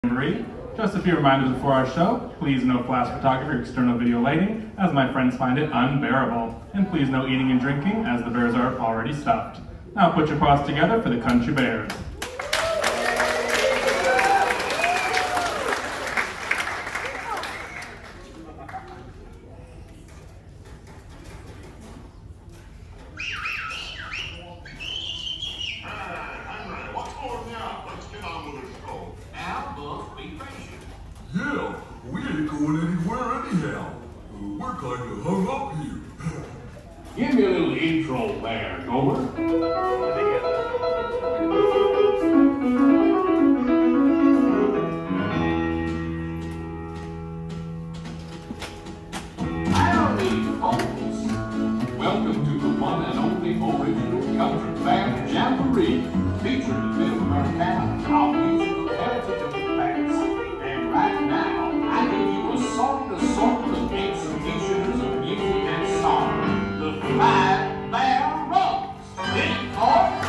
Jamboree. Just a few reminders before our show. Please no flash photography or external video lighting, as my friends find it unbearable. And please no eating and drinking, as the bears are already stuffed. Now put your paws together for the Country Bears. Yeah, we ain't going anywhere anyhow. We're kind of hung up here. Give me a little intro there, Gomer. Howdy, folks. Welcome to the one and only original Country Bear Jamboree, featuring Mid-Americana, our musical heritage of the past. And right now, I give you assortment of exhibitions of music and song. The Five Bear Rocks. Big horse.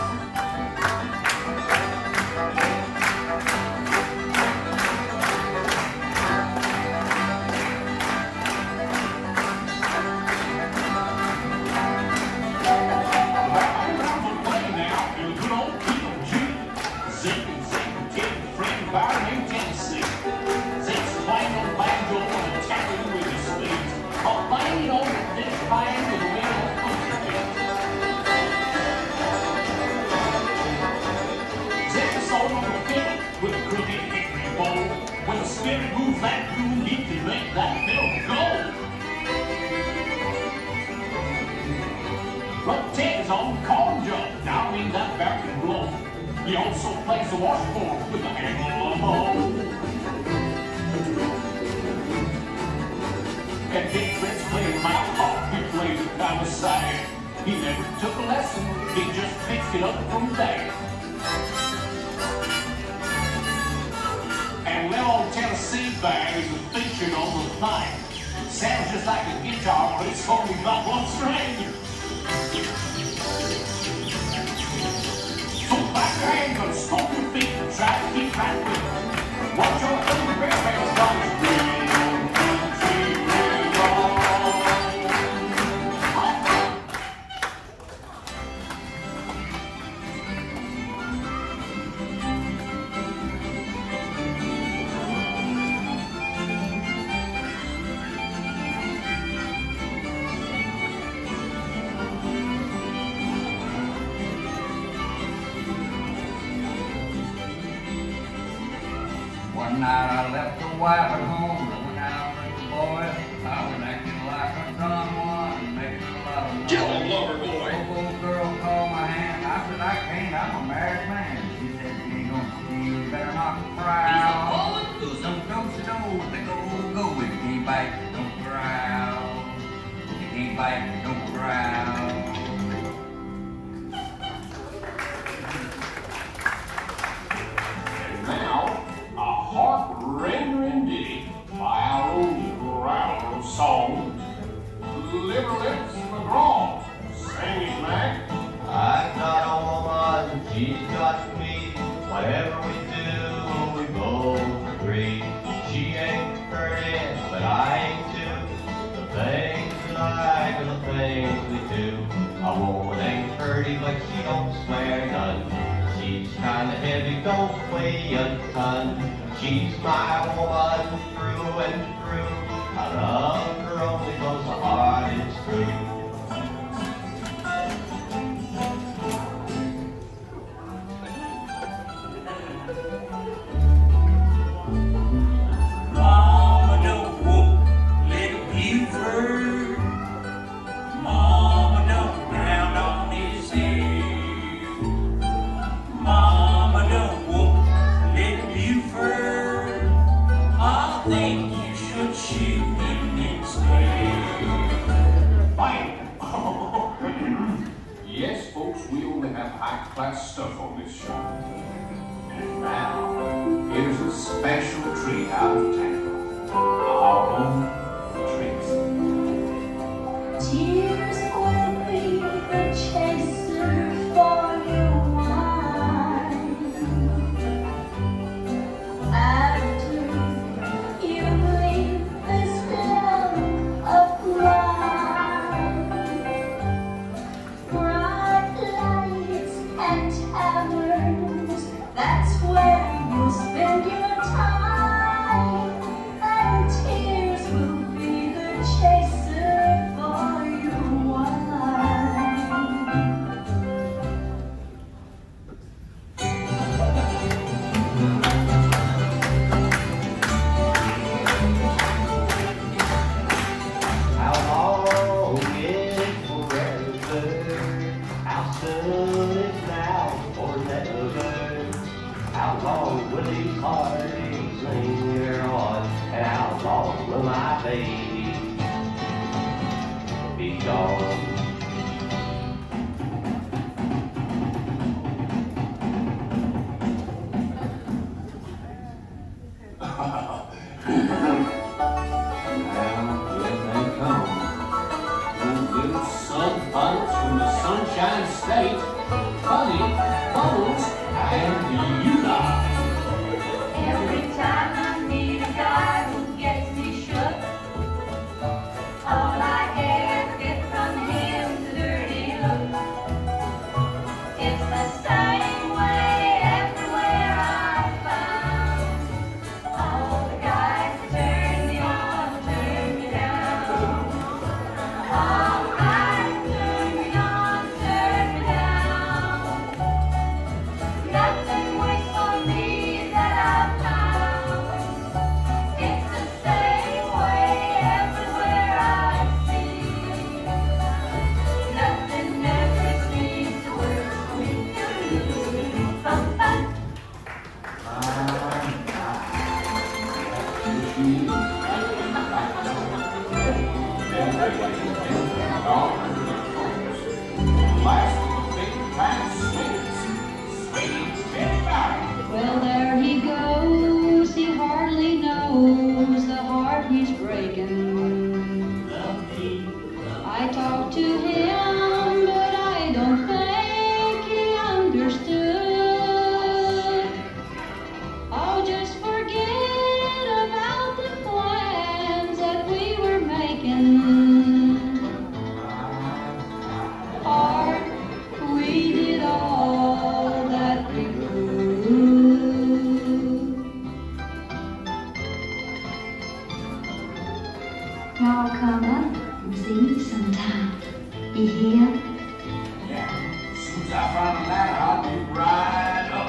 With a crooked hickory bowl, when the spirit moves that groove, he can make that fiddle go. But Ted's on corn jug, down in that barrel blow. He also plays the washboard with a handle of a hoe. And Big Fritz playing mouth harp, he plays it kind of sad. He never took a lesson, he just picked it up from there. And little Tennessee Bear is featured on the night. Sounds just like a guitar, but it's only got one string. So back your hands and stomp your feet and try to keep right with it. Watch your Country Bear fans run real country real. One night I left the wife at home, and went out with the boy. I was acting like a Don Juan and making a lot of noise. Kill a lover boy. The old girl called my hand. I said, I can't, I'm a married man. She said, you ain't gonna see, you better not cry. Don't go, they go. If you can't bite, don't growl. If you can't bite, don't growl. And now, a heart-rendering ditty by our own growler of song, Lips McGraw. Sing it, Mac. I've got a woman, she's got me. Whatever we do, we both agree. She ain't pretty, but I ain't too. The things we like and the things we do. A woman ain't pretty, but she don't swear none. She's kinda heavy, don't weigh a ton. She's my woman through and through. I love her only 'cause my heart is true. Mama don't whoop little Buford. Mama don't pound on his head. Mama don't whoop little Buford. I think you should shoot him instead. Bam! Yes, folks, we only have high-class stuff on this show. And now, here's a special treat out of Tampa. Our own Trixie. Tears for me, the chaser for your wine. Now, here they come. Those little sun buttons from the Sunshine State. Honey, Bubbles, and Eula. Every time I meet a guy who gets me shook, all I ever get from him's a dirty look. It's the same way everywhere I found. All the guys turn me on, turn me down. All the guys turn me on, turn me down. Nothing waits for me that I've found. It's the same way everywhere I see. Nothing ever seems to work for me. Bum, bum. Last of the big fat sweets. Sweet Pittsburgh. Well, there he goes, he hardly knows the heart he's breaking. I talked to him, but I don't think he understood. Oh, just forget about the plans that we were making. Heart, we did all that we could. Y'all come up and see me sometime. You hear? Yeah, as soon as I find a ladder, I'll be right up.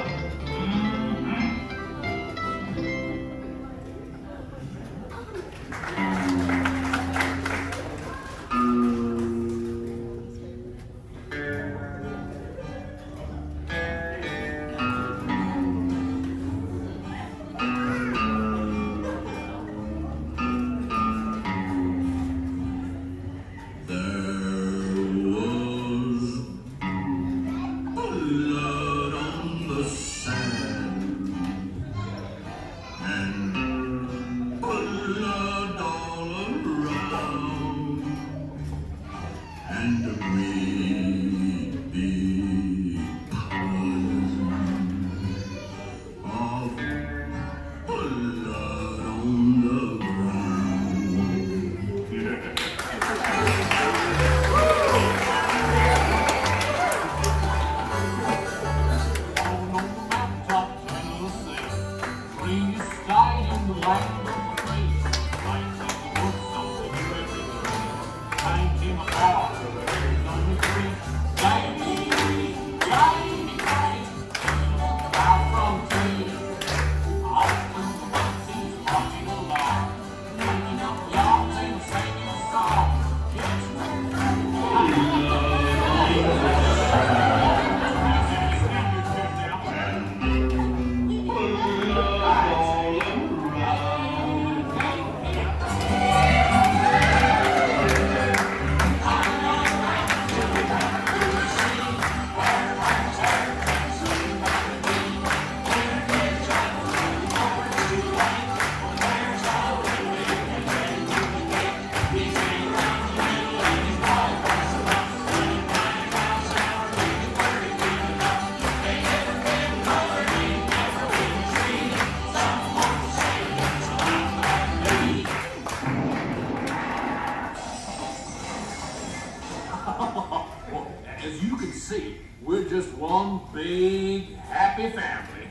As you can see, we're just one big happy family.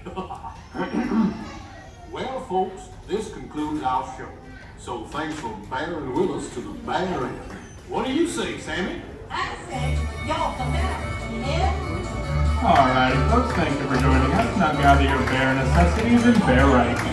Well, folks, this concludes our show. So thanks for bearing with us to the bare end. What do you say, Sammy? I said, y'all come out, yeah? Alrighty, folks, thank you for joining us. Now gather your bear necessities and bear right.